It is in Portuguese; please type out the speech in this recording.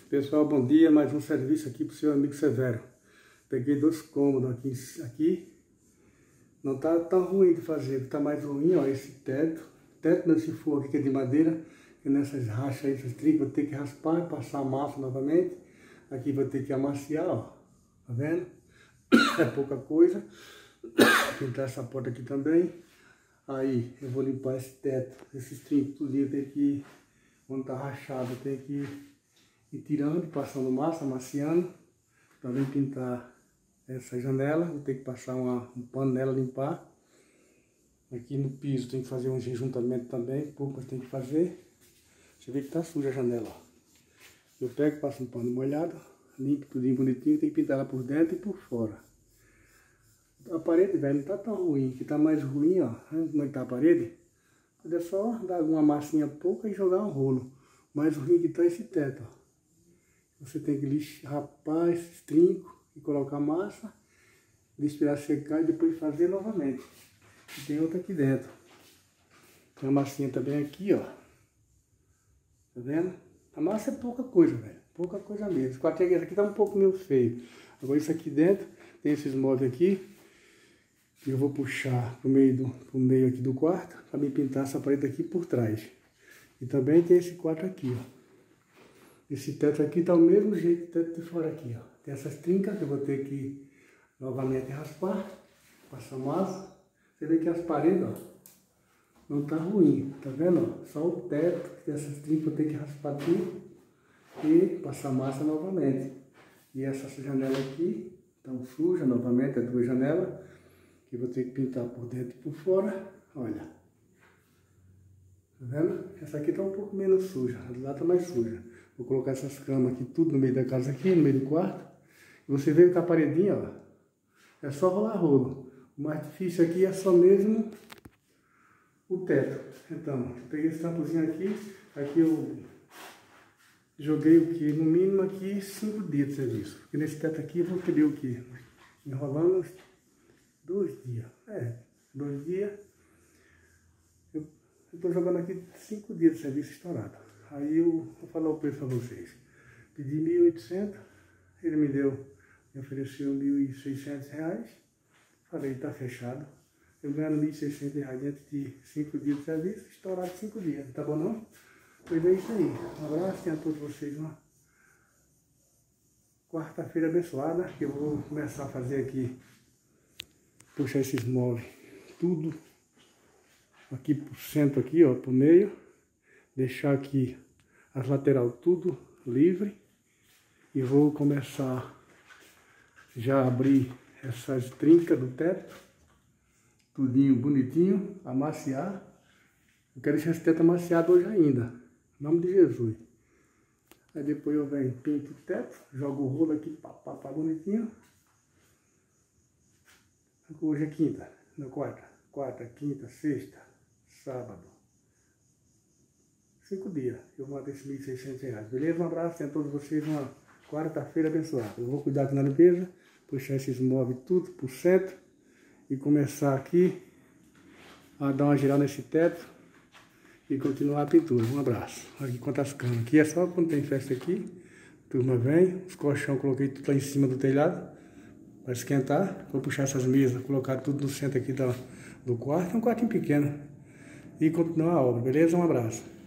Pessoal, bom dia. Mais um serviço aqui para o seu amigo Severo. Peguei 2 cômodos aqui. Não tá tão ruim de fazer, tá mais ruim, ó, esse teto. Teto nesse forro aqui que é de madeira, que nessas rachas aí, essas trincas, vou ter que raspar e passar a massa novamente. Aqui vou ter que amaciar, ó. Tá vendo? É pouca coisa. Pintar essa porta aqui também. Aí eu vou limpar esse teto, esses trincos, tudo eu tenho que, quando tá rachado, eu tenho que ir tirando, passando massa, amaciando. Também pintar essa janela, vou ter que passar um pano nela, limpar. Aqui no piso tem que fazer um rejuntamento também, pouco tem que fazer. Você vê que tá suja a janela, ó. Eu pego, passo um pano molhado, limpo tudinho bonitinho, tem que pintar ela por dentro e por fora. A parede, velho, não tá tão ruim, que tá mais ruim, ó. Como é que tá a parede? É só dar uma massinha pouca e jogar um rolo. Mais ruim que tá esse teto, ó. Você tem que rapar esses trincos e colocar massa, esperar secar e depois fazer novamente. E tem outra aqui dentro. Tem uma massinha também aqui, ó. Tá vendo? A massa é pouca coisa, velho. Pouca coisa mesmo. Esse quartinho aqui tá um pouco meio feio. Agora isso aqui dentro, tem esses móveis aqui. E eu vou puxar pro meio aqui do quarto, para me pintar essa parede aqui por trás. E também tem esse quarto aqui, ó. Esse teto aqui tá o mesmo jeito do teto de fora aqui, ó. Tem essas trincas que eu vou ter que novamente raspar, passar massa. Você vê que as paredes, ó, não tá ruim, tá vendo? Ó? Só o teto, que tem essas trincas, eu vou ter que raspar tudo e passar massa novamente. E essa janela aqui, tão suja novamente, as 2 janelas, que eu vou ter que pintar por dentro e por fora. Olha. Tá vendo? Essa aqui tá um pouco menos suja, a do lado tá mais suja. Vou colocar essas camas aqui, tudo no meio da casa aqui, no meio do quarto. E você vê que a paredinha, ó, é só rolar rolo. O mais difícil aqui é só mesmo o teto. Então, eu peguei esse tampozinho aqui eu joguei o que? No mínimo aqui 5 dias de serviço. Porque nesse teto aqui eu vou querer o que? Enrolando 2 dias. 2 dias. Eu tô jogando aqui 5 dias de serviço estourado. Aí eu vou falar o preço para vocês. Pedi 1.800, ele me ofereceu R$1.600. Falei, tá fechado. Eu ganho R$1.600 dentro de 5 dias de serviço, estourado 5 dias. Tá bom não? Pois é isso aí. Um abraço a todos vocês. Uma quarta-feira abençoada, que eu vou começar a fazer aqui. Puxar esses móveis, tudo aqui pro centro aqui, ó, pro meio. Deixar aqui as lateral tudo livre. E vou começar já a abrir essas trincas do teto. Tudinho bonitinho, amaciar. Eu quero deixar esse teto amaciado hoje ainda. Em nome de Jesus. Aí depois eu venho, pinto o teto, jogo o rolo aqui, pá, bonitinho. Hoje é quinta, não, quarta, quinta, sexta, sábado. 5 dias eu mandei esses R$1.600, beleza? Um abraço a todos vocês, uma quarta-feira abençoada. Eu vou cuidar aqui na limpeza, puxar esses móveis tudo pro centro e começar aqui a dar uma girada nesse teto e continuar a pintura. Um abraço. Aqui quantas camas. Aqui é só quando tem festa aqui, a turma vem, os colchão coloquei tudo lá em cima do telhado para esquentar. Vou puxar essas mesas, colocar tudo no centro aqui do quarto, é um quartinho pequeno. E continuar a obra, beleza? Um abraço.